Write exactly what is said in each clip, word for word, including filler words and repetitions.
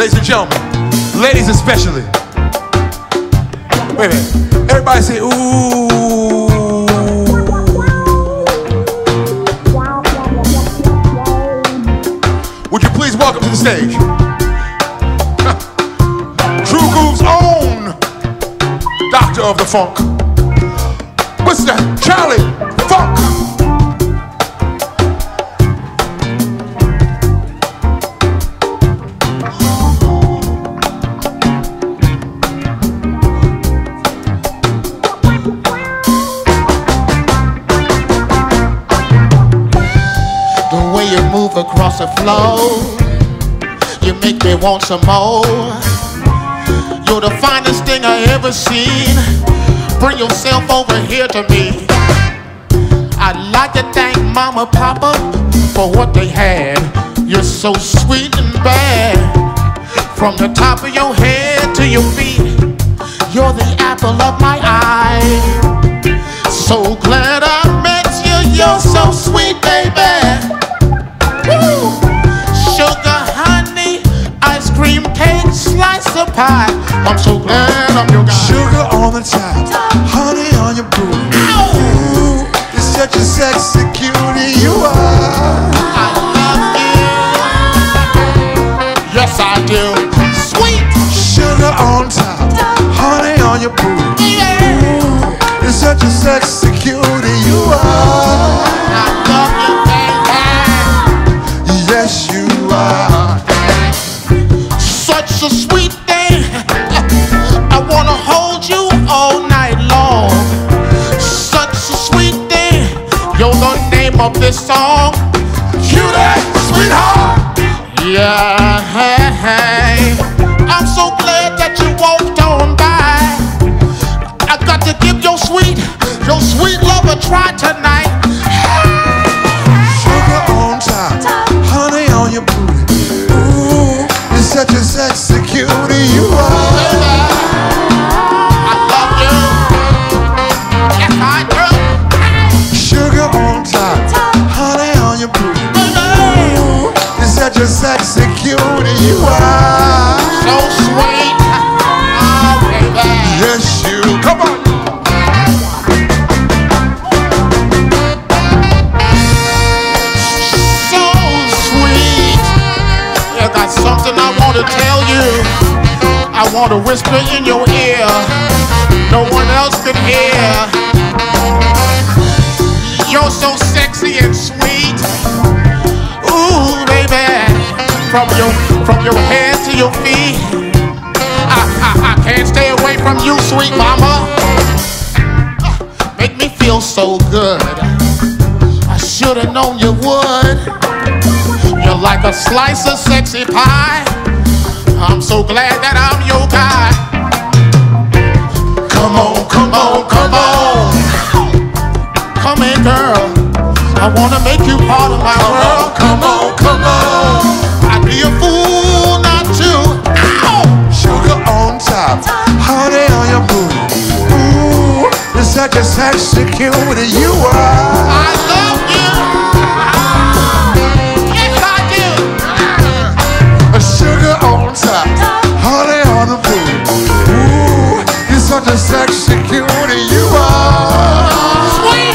Ladies and gentlemen, ladies especially. Wait a minute. Everybody say, ooh. Would you please welcome to the stage True Groove's own Doctor of the Funk, Mister Charlie Funk. The way you move across the floor, you make me want some more. You're the finest thing I ever seen. Bring yourself over here to me. I'd like to thank Mama, Papa for what they had. You're so sweet and bad. From the top of your head to your feet, you're the apple of my eye. So glad I met you. You're so sweet, baby. Woo! Sugar, honey, ice cream, cake, slice of pie. I'm so glad I'm your guy. Sugar on the top, honey on your booty. Ooh, you're such a sexy cutie, you are. I love you. Yes, I do. Sweet. Sugar on top, honey on your booty. Yeah. Ooh, you're such a sexy cutie, you are. I love you, baby. Yes, you are. Such a sweet thing. I wanna hold you all night long. Such a sweet thing. You're the name of this song. Cutie, sweetheart. Yeah, hey, hey. I'm so glad that you walked on by. I got to give your sweet, your sweet love a try tonight. Sugar on top, honey on your booty. Ooh, you're such a sexy cutie, you are. I love you. Yes, I do. Sugar on top, honey on your booty. Ooh, you're such a sexy cutie, you are. So sweet. Oh, baby. Yes, you. Come on. So sweet. I got something I want to tell you. I want to whisper in your ear. No one else can hear. You're so sexy and sweet. Ooh, baby. From your from your head to your feet. I, I, I can't stay away from you, sweet mama. Make me feel so good. I should have known you would. You're like a slice of sexy pie. I'm so glad that I'm your guy. Come on, come on, come on. Come in, girl. I wanna make you part of my world. Come on, come on. I'd be a fool not to. Ow! Sugar on top, honey on your booty. Ooh, you're such a sexy cutie, you are. I love you. Yes, I do. Sugar on top, honey on the booty. Ooh, you're such a sexy cutie, you are. Sweet.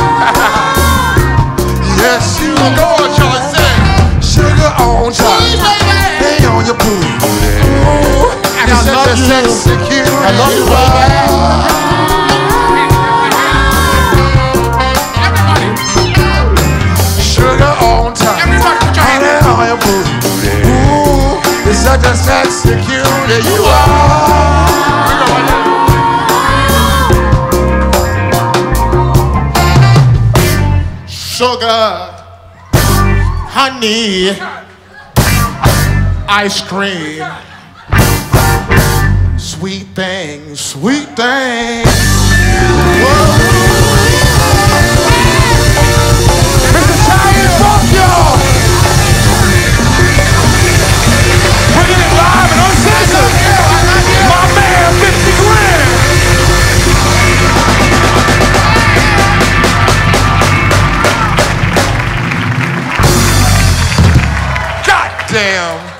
Yes, you are. Go on, Charlie, sing. Sugar on top, Sweet, baby. hey on your booty. Ooh, And you're I such love a you. sexy cutie, I love you, baby. Sugar on top, Everybody put your hands honey on your booty. Ooh, you're such a sexy cutie, you are. Sugar, honey, ice cream, sweet thing, sweet thing. Mister Charlie Funk, y'all. Bringing it live and uncensored. My man, fifty grand. God damn.